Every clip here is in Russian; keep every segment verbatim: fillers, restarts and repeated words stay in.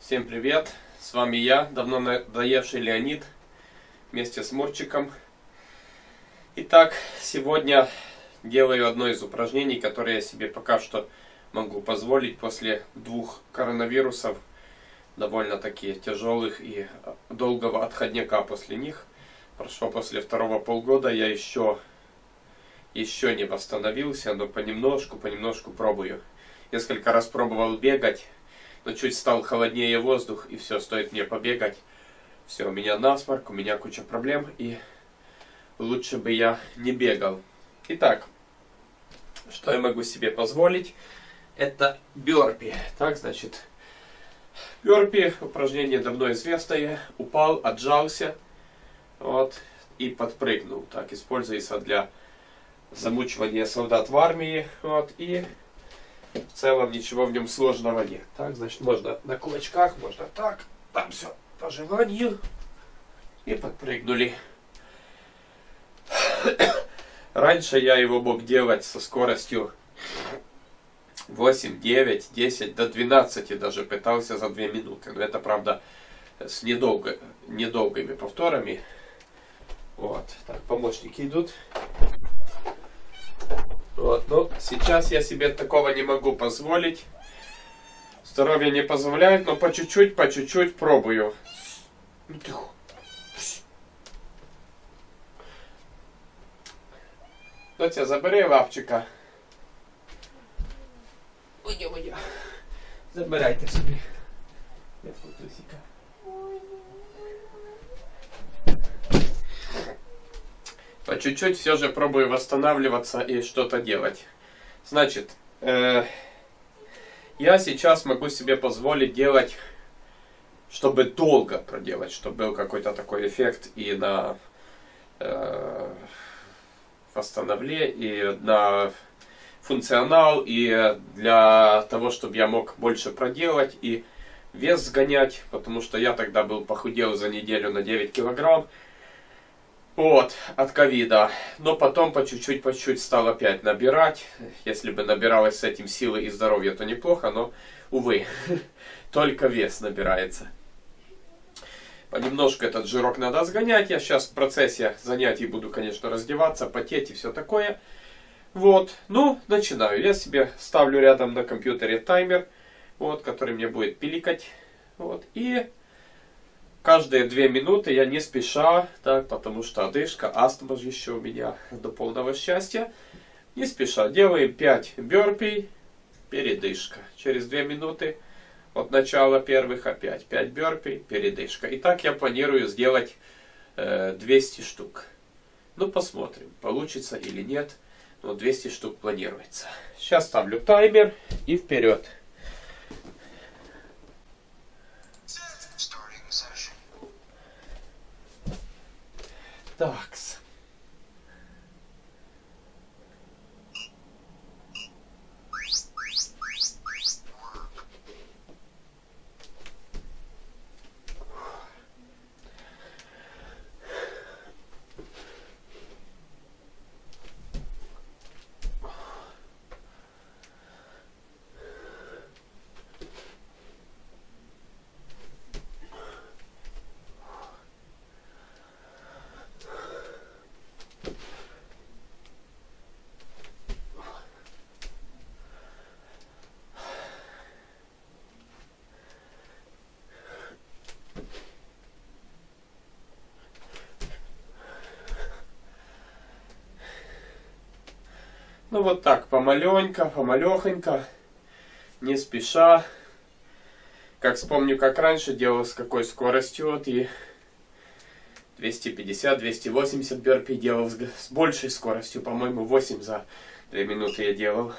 Всем привет! С вами я, давно надоевший Леонид, вместе с Мурчиком. Итак, сегодня делаю одно из упражнений, которые я себе пока что могу позволить после двух коронавирусов, довольно-таки тяжелых и долгого отходняка после них. Прошло после второго полгода, я еще, еще не восстановился, но понемножку, понемножку пробую. Несколько раз пробовал бегать, но чуть стал холоднее воздух, и все, стоит мне побегать. Все, у меня насморк, у меня куча проблем, и лучше бы я не бегал. Итак, что я могу себе позволить? Это бёрпи. Так, значит, бёрпи, упражнение давно известное. Упал, отжался, вот, и подпрыгнул. Так, используется для замучивания солдат в армии, вот, и в целом ничего в нем сложного нет. Так, значит, можно на кулачках, можно так, там все по желанию. И подпрыгнули. Раньше я его мог делать со скоростью восемь, девять, десять, до двенадцати даже пытался за две минуты. Но это, правда, с недолго, недолгими повторами. Вот, так, помощники идут. Вот, ну, сейчас я себе такого не могу позволить. Здоровье не позволяет, но по чуть-чуть, по чуть-чуть пробую. Ну, тихо. Доця, забери лапчика. Уйдем, уйдем. Забирайте собі. Я фотосика. По чуть-чуть все же пробую восстанавливаться и что-то делать. Значит, э, я сейчас могу себе позволить делать, чтобы долго проделать, чтобы был какой-то такой эффект и на э, восстановление, и на функционал, и для того, чтобы я мог больше проделать и вес сгонять, потому что я тогда был похудел за неделю на девять килограмм. Вот, от ковида. Но потом по чуть-чуть, по чуть-чуть стал опять набирать. Если бы набиралось с этим силы и здоровья, то неплохо, но, увы, только вес набирается. Понемножку этот жирок надо сгонять. Я сейчас в процессе занятий буду, конечно, раздеваться, потеть и все такое. Вот, ну, начинаю. Я себе ставлю рядом на компьютере таймер, вот, который мне будет пиликать. Вот, и каждые две минуты я не спеша, так, потому что одышка, астма же еще у меня до полного счастья. Не спеша делаем пять бёрпи, передышка. Через две минуты от начала первых опять пять бёрпи, передышка. И так я планирую сделать э, двести штук. Ну, посмотрим, получится или нет. Но двести штук планируется. Сейчас ставлю таймер и вперед. Такс. Ну вот так, помаленько, помалехонько, не спеша. Как вспомню, как раньше делал, с какой скоростью, вот, и двести пятьдесят — двести восемьдесят бёрпи делал с, с большей скоростью, по-моему, восемь за две минуты я делал.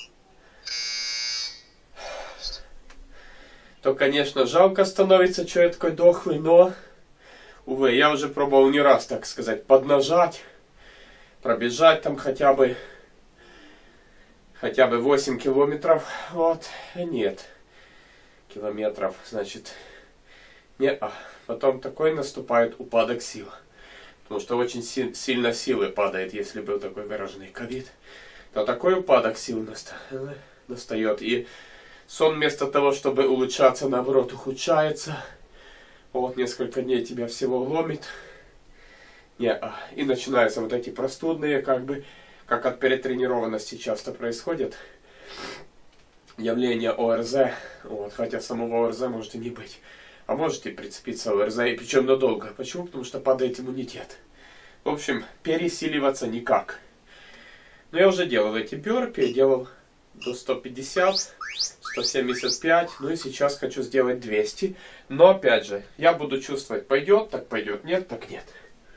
То, конечно, жалко становится, что я такой дохлый, но, увы, я уже пробовал не раз, так сказать, поднажать, пробежать там хотя бы хотя бы восемь километров, вот, нет, километров, значит, не, а потом такой наступает упадок сил, потому что очень си сильно силы падает, если был такой выраженный ковид, то такой упадок сил наста настает, и сон вместо того, чтобы улучшаться, наоборот, ухудшается. Вот несколько дней тебя всего ломит. Не, и начинаются вот эти простудные, как бы, как от перетренированности часто происходят явление ОРЗ. Вот, хотя самого ОРЗ может и не быть. А можете прицепиться ОРЗ, и причем надолго. Почему? Потому что падает иммунитет. В общем, пересиливаться никак. Но я уже делал эти бёрпи, я делал до сто пятьдесят, сто семьдесят пять, ну и сейчас хочу сделать двести. Но опять же, я буду чувствовать, пойдет, так пойдет, нет, так нет.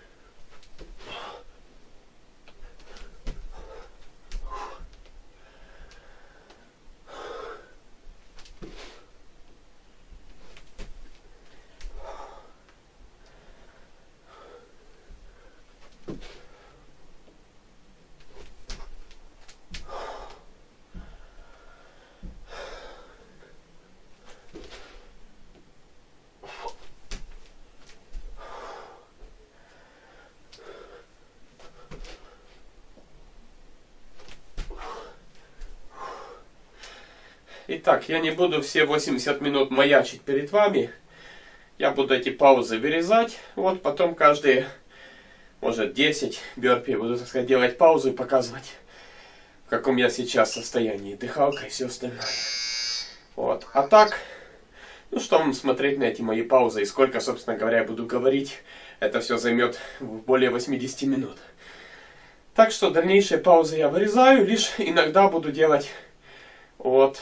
Итак, я не буду все восемьдесят минут маячить перед вами. Я буду эти паузы вырезать. Вот потом каждые, может, десять бёрпи буду, так сказать, делать паузу и показывать, в каком я сейчас состоянии. Дыхалка и все остальное. Вот. А так, ну что вам смотреть на эти мои паузы и сколько, собственно говоря, я буду говорить. Это все займет более восьмидесяти минут. Так что дальнейшие паузы я вырезаю. Лишь иногда буду делать вот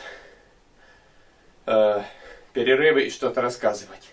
э, перерывы и что-то рассказывать.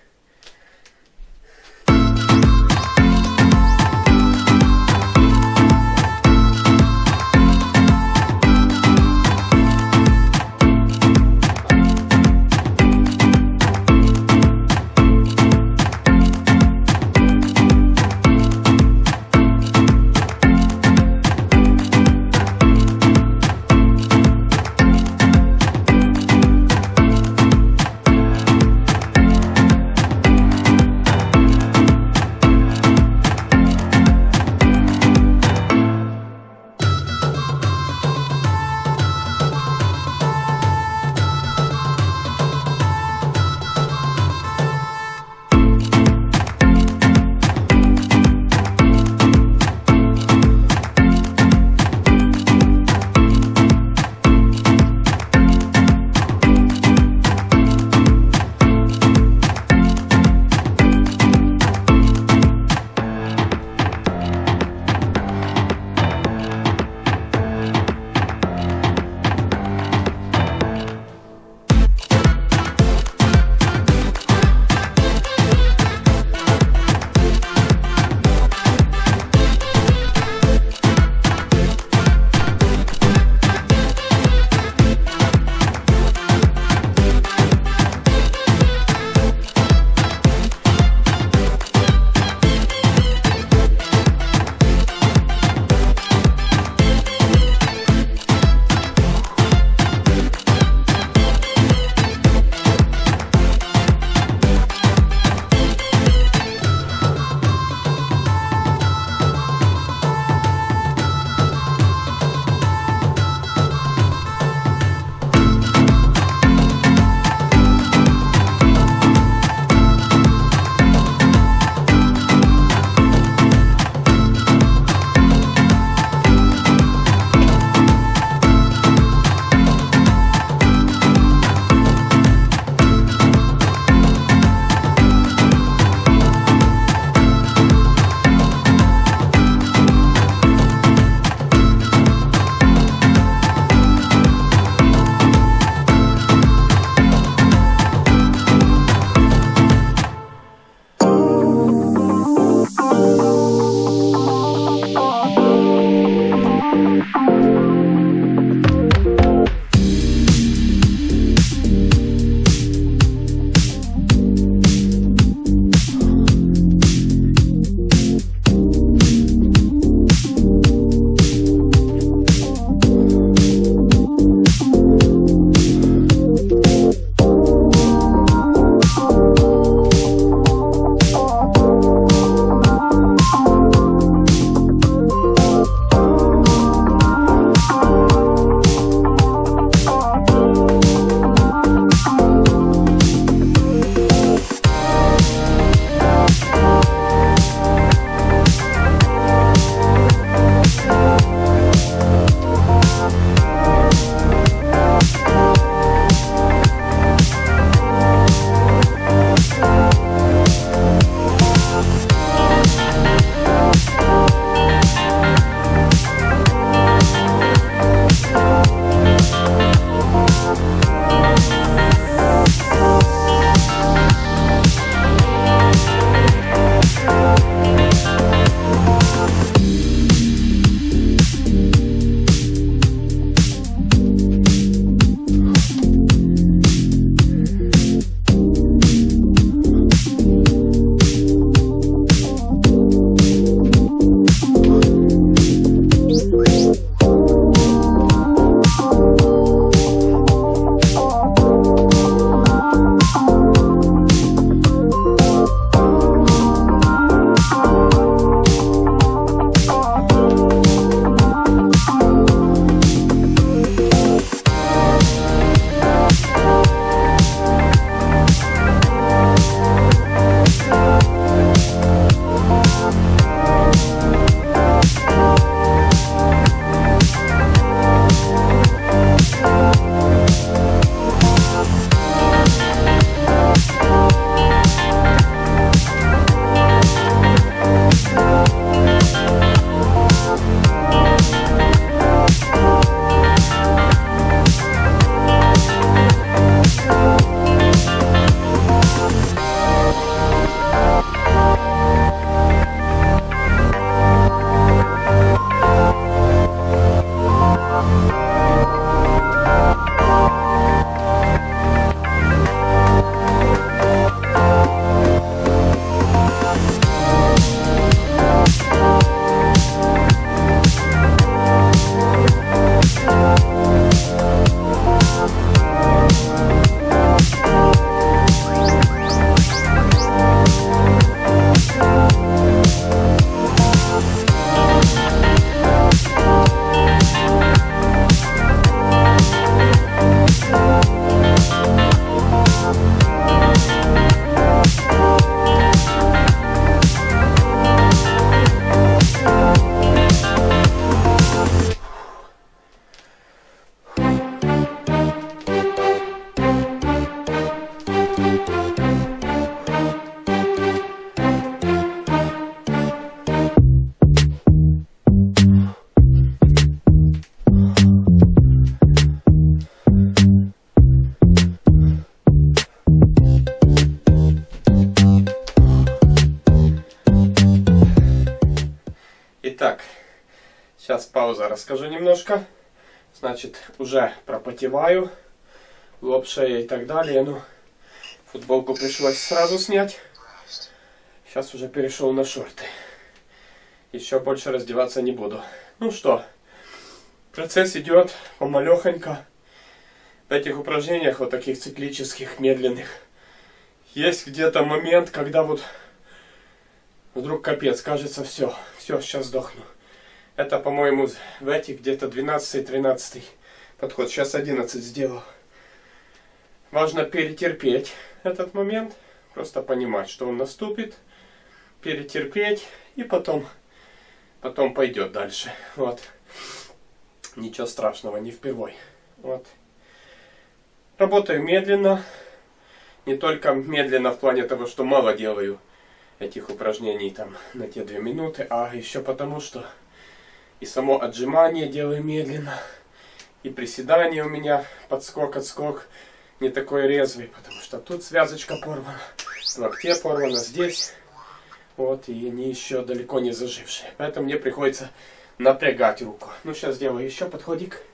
пауза расскажу немножко. Значит, уже пропотеваю. Лоб, шея и так далее. Ну, футболку пришлось сразу снять. Сейчас уже перешел на шорты. Еще больше раздеваться не буду. Ну что, процесс идет помалехонько. В этих упражнениях, вот таких циклических, медленных, есть где-то момент, когда вот вдруг капец, кажется, все, все, сейчас сдохну. Это, по-моему, в этих где-то двенадцатый-тринадцатый подход. Сейчас одиннадцать сделал. Важно перетерпеть этот момент, просто понимать, что он наступит, перетерпеть и потом, потом пойдет дальше. Вот. Ничего страшного, не впервой. Вот. Работаю медленно. Не только медленно в плане того, что мало делаю этих упражнений там на те две минуты, а еще потому, что и само отжимание делаю медленно, и приседание у меня подскок, отскок не такой резвый, потому что тут связочка порвана, в локте порвана, здесь, вот, и они еще далеко не зажившие. Поэтому мне приходится напрягать руку. Ну, сейчас сделаю еще подходик.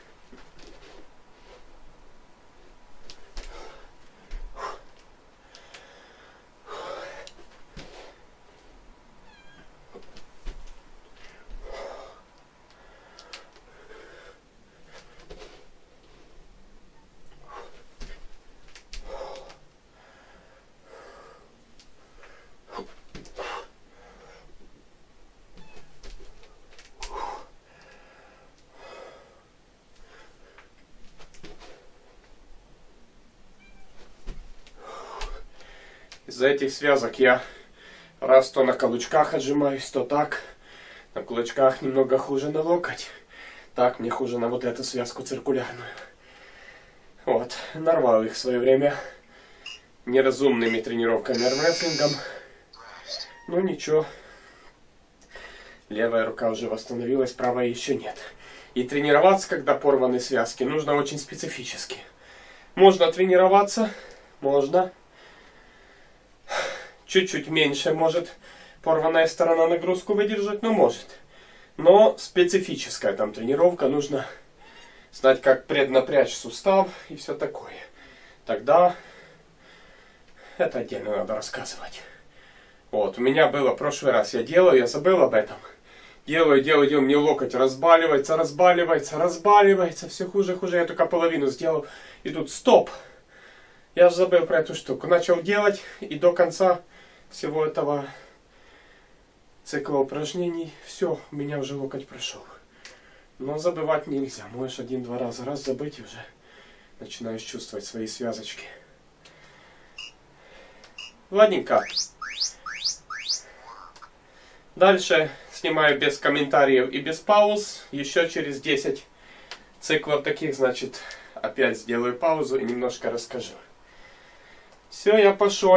Из-за этих связок я раз то на каблучках отжимаюсь, то так. На кулачках немного хуже на локоть. Так мне хуже на вот эту связку циркулярную. Вот, нарвал их в свое время неразумными тренировками армрестлингом. Ну ничего. Левая рука уже восстановилась, правая еще нет. И тренироваться, когда порваны связки, нужно очень специфически. Можно тренироваться, можно. Чуть-чуть меньше может порванная сторона нагрузку выдержать, но может. Но специфическая там тренировка, нужно знать, как преднапрячь сустав и все такое. Тогда это отдельно надо рассказывать. Вот, у меня было в прошлый раз, я делаю, я забыл об этом. Делаю, делаю, делаю, мне локоть разбаливается, разбаливается, разбаливается, все хуже, хуже. Я только половину сделал, и тут стоп. Я же забыл про эту штуку. Начал делать, и до конца всего этого цикла упражнений, все, у меня уже локоть прошел. Но забывать нельзя. Можешь один-два раза раз забыть, и уже начинаешь чувствовать свои связочки. Ладненько. Дальше снимаю без комментариев и без пауз. Еще через десять циклов таких, значит, опять сделаю паузу и немножко расскажу. Все, я пошел.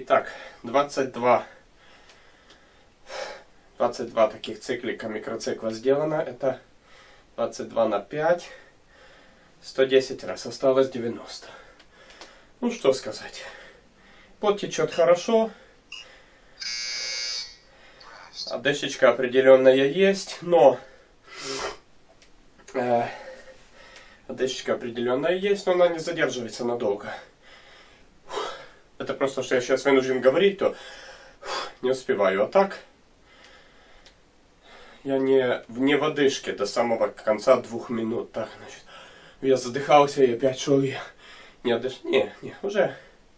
Итак, двадцать два. двадцать два таких циклика, микроцикла сделано. Это двадцать два на пять. сто десять раз. Осталось девяносто. Ну что сказать. Пот течет хорошо. Одышечка определенная есть, но э, одышечка определенная есть, но она не задерживается надолго. Это просто, что я сейчас вынужден говорить, то не успеваю. А так, я не, не в одышке до самого конца двух минут. Так, значит, я задыхался и опять шел я. Не отдыш... Не, не, уже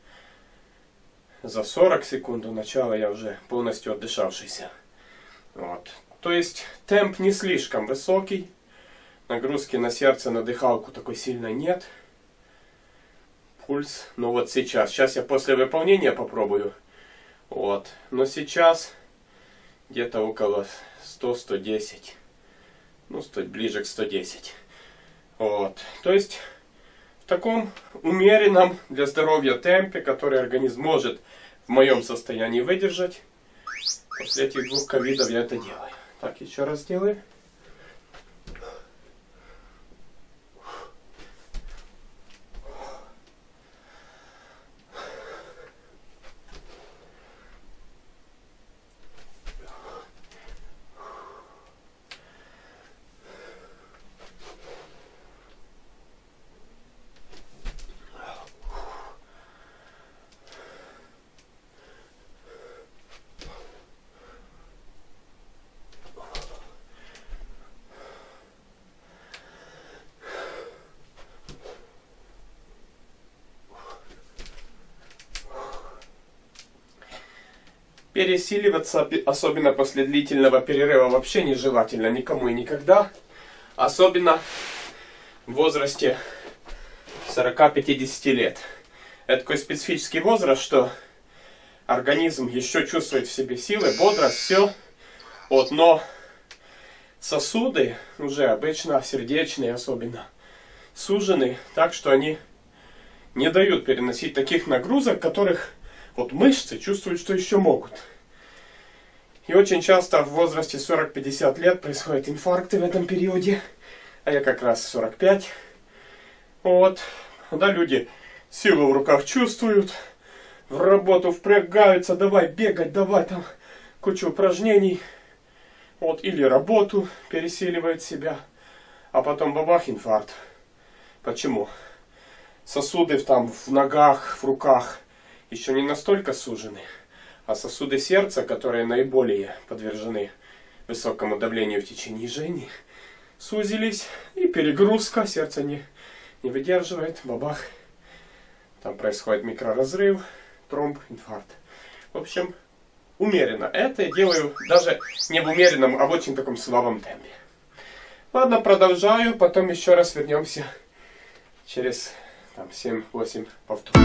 за сорок секунд до начала я уже полностью отдышавшийся. Вот. То есть темп не слишком высокий. Нагрузки на сердце, на дыхалку такой сильной нет. Пульс, ну вот сейчас. Сейчас я после выполнения попробую. Вот. Но сейчас где-то около сто — сто десять. Ну, сто, ближе к сто десять. Вот. То есть в таком умеренном для здоровья темпе, который организм может в моем состоянии выдержать. После этих двух ковидов я это делаю. Так, еще раз делаю. Пересиливаться, особенно после длительного перерыва, вообще нежелательно никому и никогда. Особенно в возрасте сорока-пятидесяти лет. Это такой специфический возраст, что организм еще чувствует в себе силы, бодрость, все. Вот, но сосуды уже обычно, сердечные особенно, сужены так, что они не дают переносить таких нагрузок, которых вот мышцы чувствуют, что еще могут. И очень часто в возрасте сорок-пятьдесят лет происходят инфаркты в этом периоде. А я как раз сорок пять. Вот. Когда люди силу в руках чувствуют, в работу впрягаются, давай бегать, давай там кучу упражнений. Вот. Или работу пересиливает себя. А потом бабах, инфаркт. Почему? Сосуды там в ногах, в руках еще не настолько сужены, а сосуды сердца, которые наиболее подвержены высокому давлению в течение жизни, сузились, и перегрузка, сердце не, не выдерживает, бабах, там происходит микроразрыв, тромб, инфаркт. В общем, умеренно. Это я делаю даже не в умеренном, а в очень таком слабом темпе. Ладно, продолжаю, потом еще раз вернемся через семь-восемь повторов.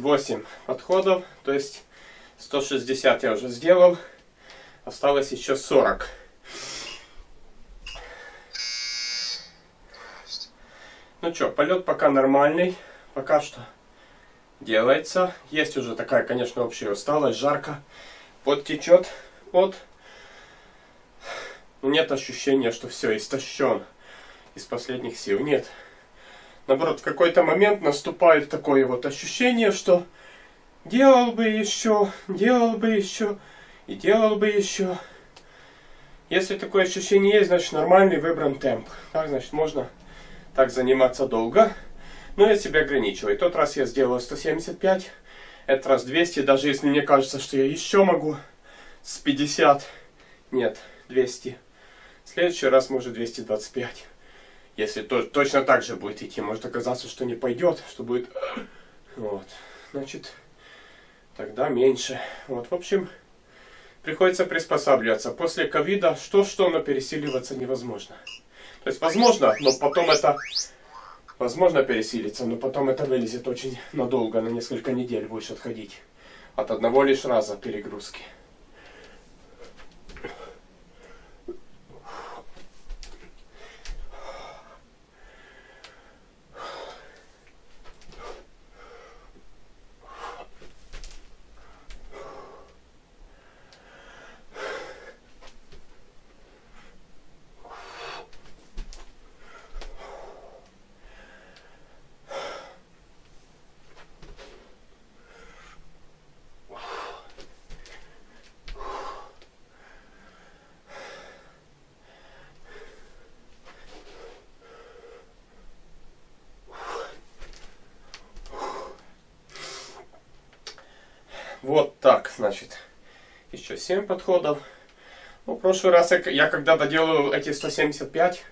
восемь подходов, то есть сто шестьдесят я уже сделал, осталось еще сорок. Ну что, полет пока нормальный, пока что делается. Есть уже такая, конечно, общая усталость, жарко, пот течет, пот. Но нет ощущения, что все, истощен из последних сил. Нет. Наоборот, в какой-то момент наступает такое вот ощущение, что делал бы еще, делал бы еще и делал бы еще. Если такое ощущение есть, значит нормальный выбран темп. Так, значит, можно так заниматься долго. Но я себя ограничиваю. Тот раз я сделал сто семьдесят пять, этот раз двести. Даже если мне кажется, что я еще могу с пятьдесят. Нет, двести. В следующий раз может двести двадцать пять. Если то, точно так же будет идти, может оказаться, что не пойдет, что будет... Вот. Значит, тогда меньше. Вот, в общем, приходится приспосабливаться. После ковида что-что, но пересиливаться невозможно. То есть, возможно, но потом это... Возможно пересилиться, но потом это вылезет очень надолго, на несколько недель будешь отходить. От одного лишь раза перегрузки. Вот так, значит, еще семь подходов. Ну, в прошлый раз я, я когда-то делал эти сто семьдесят пять,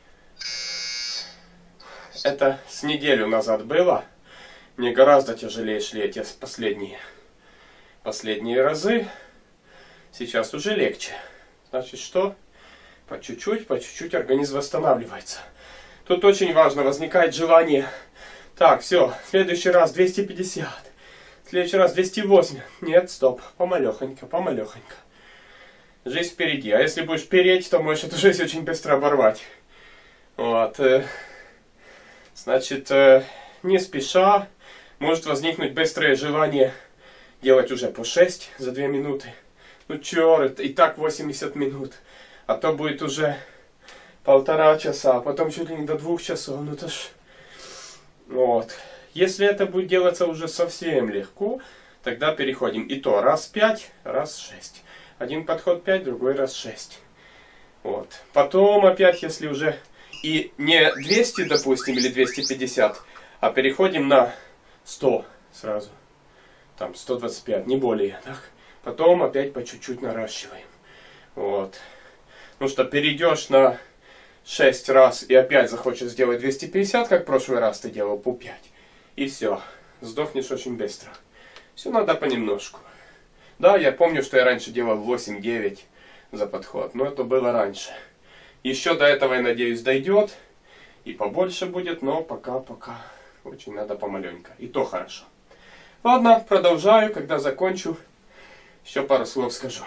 это с неделю назад было. Мне гораздо тяжелее шли эти последние, последние разы. Сейчас уже легче. Значит, что? По чуть-чуть, по чуть-чуть организм восстанавливается. Тут очень важно, возникает желание. Так, все, в следующий раз двести пятьдесят. В следующий раз двести восемь. Нет, стоп. Помалехонько, помалехонько. Жизнь впереди. А если будешь переть, то можешь эту жизнь очень быстро оборвать. Вот. Значит, не спеша. Может возникнуть быстрое желание делать уже по шесть за две минуты. Ну черт, и так восемьдесят минут. А то будет уже полтора часа, а потом чуть ли не до двух часов. Ну то ж... Вот. Если это будет делаться уже совсем легко, тогда переходим. И то раз пять, раз шесть. Один подход пять, другой раз шесть. Вот. Потом опять, если уже и не двести, допустим, или двести пятьдесят, а переходим на сто сразу. Там сто двадцать пять, не более. Так? Потом опять по чуть-чуть наращиваем. Вот. Ну что, перейдешь на шесть раз и опять захочешь сделать двести пятьдесят, как в прошлый раз ты делал по пять. И все. Сдохнешь очень быстро. Все надо понемножку. Да, я помню, что я раньше делал восемь-девять за подход. Но это было раньше. Еще до этого, я надеюсь, дойдет. И побольше будет. Но пока-пока очень надо помаленько. И то хорошо. Ладно, продолжаю. Когда закончу, еще пару слов скажу.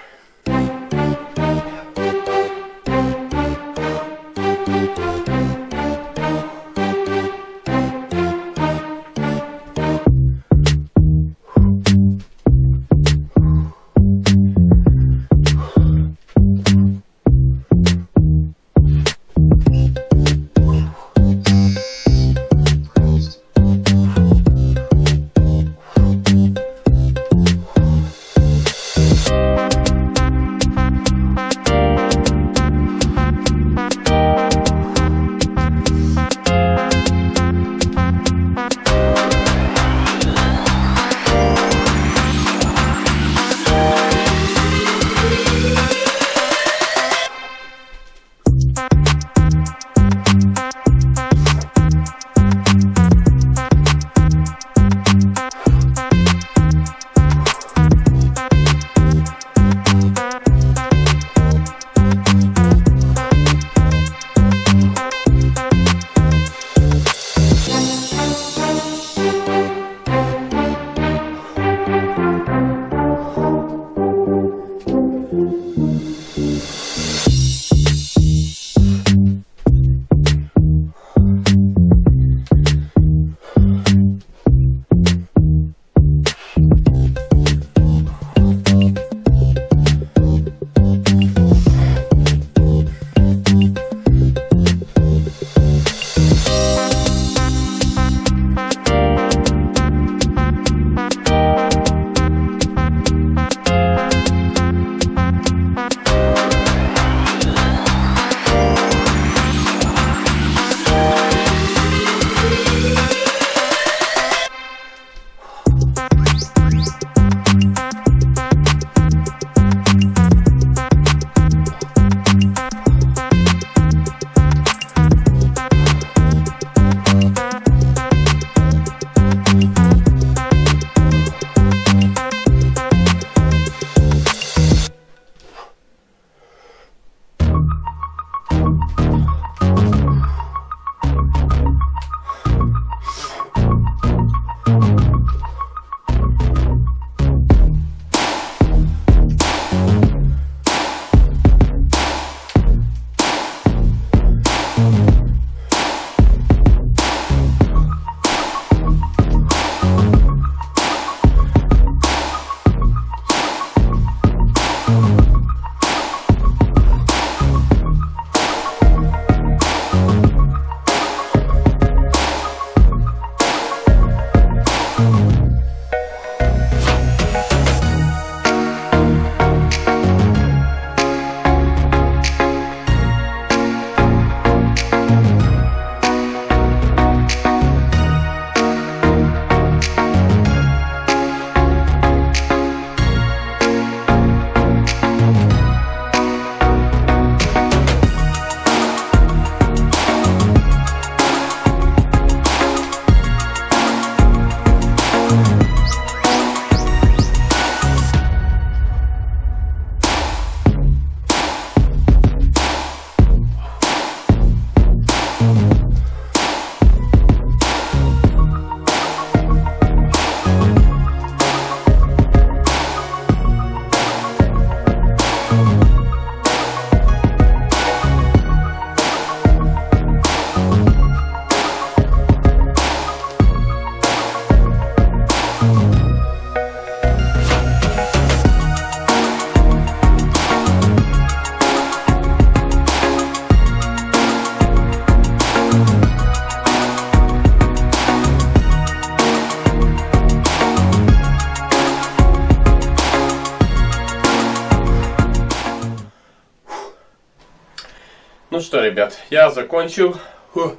Ну что, ребят, я закончил. Фу.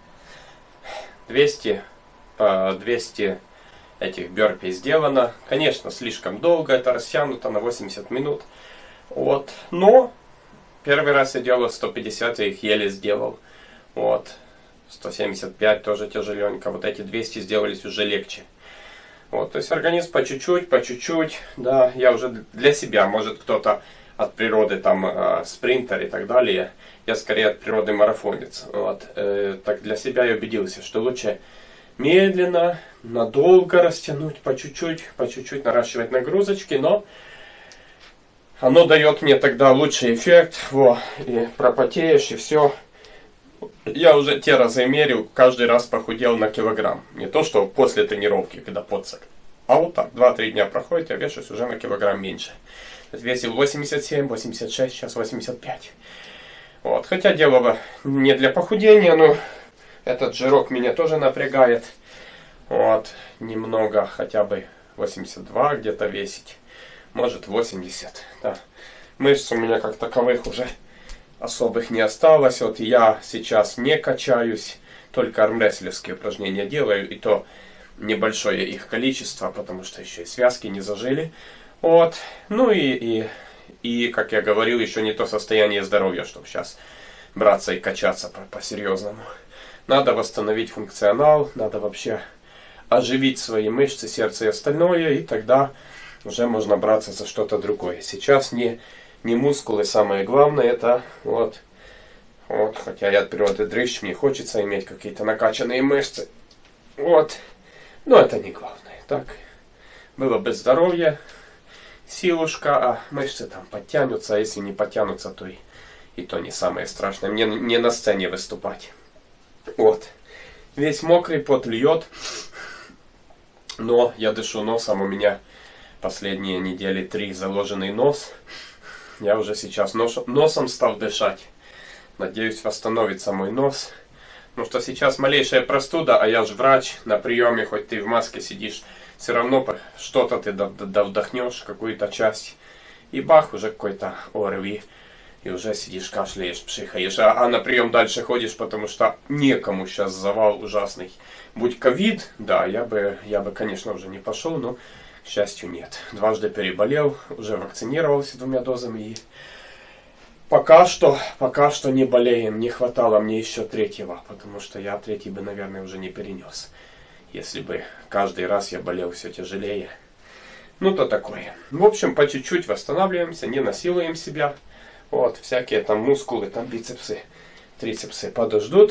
двести, по двести этих бёрпи сделано. Конечно, слишком долго, это растянуто на восемьдесят минут. Вот. Но первый раз я делал сто пятьдесят, я их еле сделал. Вот. сто семьдесят пять тоже тяжеленько. Вот эти двести сделались уже легче. Вот, то есть организм по чуть-чуть, по чуть-чуть, да, я уже для себя, может кто-то от природы там э, спринтер и так далее, я скорее от природы марафонец. Вот, э, так для себя я убедился, что лучше медленно, надолго растянуть, по чуть-чуть, по чуть-чуть наращивать нагрузочки, но оно дает мне тогда лучший эффект, во, и пропотеешь, и все. Я уже те разы мерил, каждый раз похудел на килограмм. Не то, что после тренировки, когда подсак. А вот так, два-три дня проходит, я вешаюсь уже на килограмм меньше. Весил восемьдесят семь, восемьдесят шесть, сейчас восемьдесят пять. Вот. Хотя дело не для похудения, но этот жирок меня тоже напрягает. Вот. Немного, хотя бы восемьдесят два где-то весить. Может восемьдесят. Да. Мышц у меня как таковых уже особых не осталось. Вот я сейчас не качаюсь, только армрестлерские упражнения делаю, и то небольшое их количество, потому что еще и связки не зажили. Вот. Ну и, и, и, как я говорил, еще не то состояние здоровья, чтобы сейчас браться и качаться по-серьезному. Надо восстановить функционал, надо вообще оживить свои мышцы, сердце и остальное, и тогда уже можно браться за что-то другое. Сейчас не Не мускулы, самое главное, это вот, вот, хотя я от природы дрыщ, мне хочется иметь какие-то накачанные мышцы, вот, но это не главное, так, было бы здоровье, силушка, а мышцы там подтянутся, а если не подтянутся, то и, и то не самое страшное, мне не на сцене выступать, вот, весь мокрый, пот льет, но я дышу носом, у меня последние недели три заложенный нос. Я уже сейчас нос, носом стал дышать. Надеюсь, восстановится мой нос. Потому что сейчас малейшая простуда, а я же врач, на приеме, хоть ты в маске сидишь, все равно что-то ты вдохнешь, какую-то часть. И бах, уже какой-то ОРВИ. И уже сидишь, кашляешь, пшихаешь. А, а на прием дальше ходишь, потому что некому сейчас завал ужасный. Будь ковид, да, я бы, я бы, конечно, уже не пошел, но... К счастью, нет. Дважды переболел, уже вакцинировался двумя дозами и пока что, пока что не болеем. Не хватало мне еще третьего, потому что я третий бы, наверное, уже не перенес. Если бы каждый раз я болел все тяжелее. Ну, то такое. В общем, по чуть-чуть восстанавливаемся, не насилуем себя. Вот, всякие там мускулы, там бицепсы, трицепсы подождут.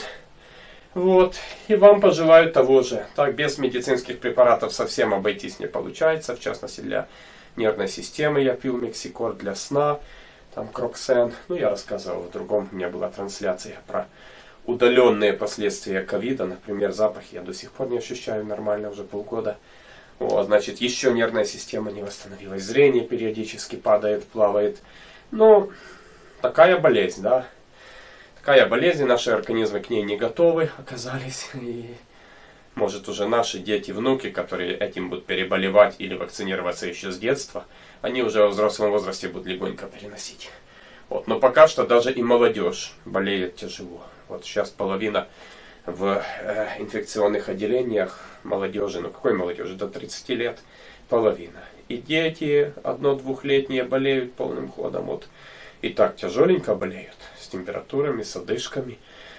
Вот, и вам пожелаю того же. Так, без медицинских препаратов совсем обойтись не получается. В частности, для нервной системы я пил Мексикор, для сна, там Кроксен. Ну, я рассказывал в другом, у меня была трансляция про удаленные последствия ковида. Например, запах я до сих пор не ощущаю нормально, уже полгода. Вот, значит, еще нервная система не восстановилась. Зрение периодически падает, плавает. Ну, такая болезнь, да. Такая болезнь, наши организмы к ней не готовы оказались. И может уже наши дети, внуки, которые этим будут переболевать или вакцинироваться еще с детства, они уже во взрослом возрасте будут легонько переносить. Вот. Но пока что даже и молодежь болеет тяжело. Вот сейчас половина в э, инфекционных отделениях молодежи, ну какой молодежи, до тридцати лет, половина. И дети одно-двухлетние болеют полным ходом. Вот. И так тяжеленько болеют. С температурами, с одышками,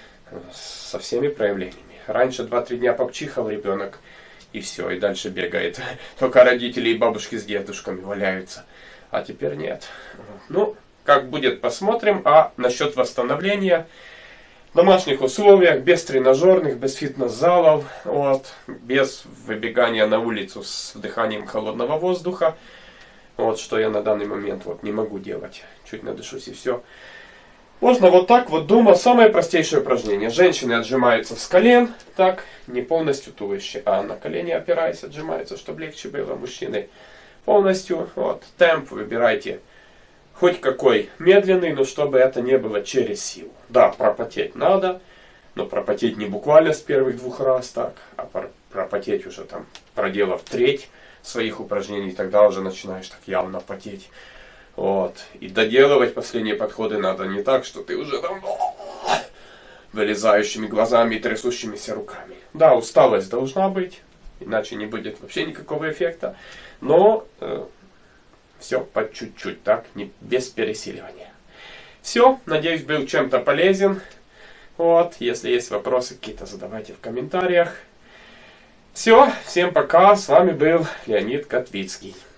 со всеми проявлениями. Раньше два-три дня попчихал ребенок, и все, и дальше бегает. Только родители и бабушки с дедушками валяются. А теперь нет. Ну, как будет, посмотрим. А насчет восстановления, в домашних условиях, без тренажерных, без фитнес-залов, вот, без выбегания на улицу с вдыханием холодного воздуха, вот, что я на данный момент вот не могу делать. Чуть надышусь и все. Можно вот так вот дома, самое простейшее упражнение. Женщины отжимаются с колен, так, не полностью туловище, а на колени опираясь, отжимаются, чтобы легче было. Мужчины полностью, вот, темп выбирайте хоть какой медленный, но чтобы это не было через силу. Да, пропотеть надо, но пропотеть не буквально с первых двух раз, так, а пропотеть уже там, проделав треть своих упражнений, тогда уже начинаешь так явно потеть. Вот. И доделывать последние подходы надо не так, что ты уже там вылезающими глазами и трясущимися руками. Да, усталость должна быть, иначе не будет вообще никакого эффекта. Но э, все по чуть-чуть, так, не, без пересиливания. Все, надеюсь, был чем-то полезен. Вот, если есть вопросы какие-то, задавайте в комментариях. Все, всем пока, с вами был Леонид Котвицкий.